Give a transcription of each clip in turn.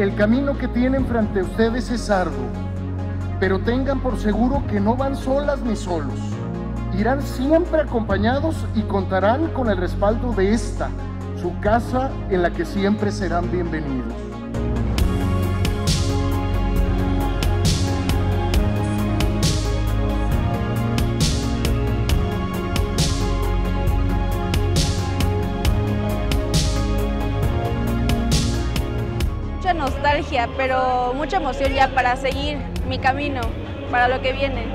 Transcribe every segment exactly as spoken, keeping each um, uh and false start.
el camino que tienen frente a ustedes es arduo, pero tengan por seguro que no van solas ni solos. Irán siempre acompañados y contarán con el respaldo de esta, su casa en la que siempre serán bienvenidos. Mucha nostalgia, pero mucha emoción ya para seguir mi camino, para lo que viene.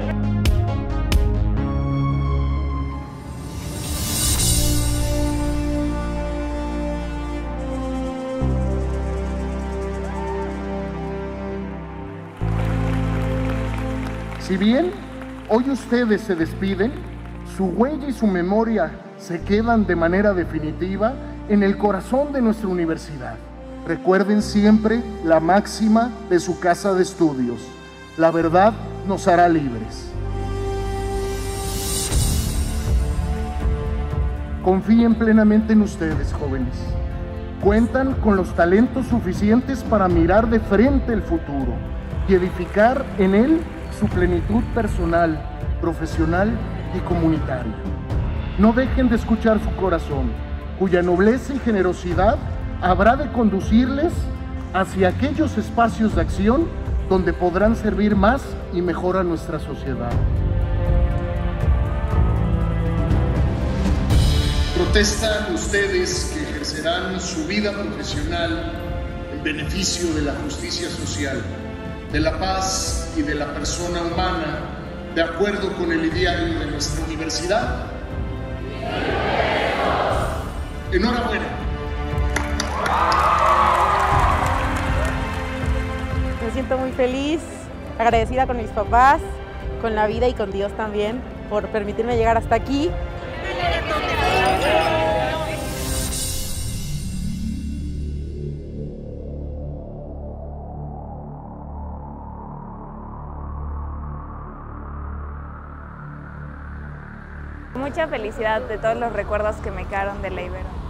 Si bien hoy ustedes se despiden, su huella y su memoria se quedan de manera definitiva en el corazón de nuestra universidad. Recuerden siempre la máxima de su casa de estudios: la verdad nos hará libres. Confíen plenamente en ustedes, jóvenes. Cuentan con los talentos suficientes para mirar de frente el futuro y edificar en él su plenitud personal, profesional y comunitaria. No dejen de escuchar su corazón, cuya nobleza y generosidad habrá de conducirles hacia aquellos espacios de acción donde podrán servir más y mejor a nuestra sociedad. Protestan ustedes que ejercerán su vida profesional en beneficio de la justicia social, de la paz y de la persona humana, de acuerdo con el ideario de nuestra universidad. ¡Enhorabuena! Me siento muy feliz, agradecida con mis papás, con la vida y con Dios también, por permitirme llegar hasta aquí. Mucha felicidad de todos los recuerdos que me quedaron de la Ibero.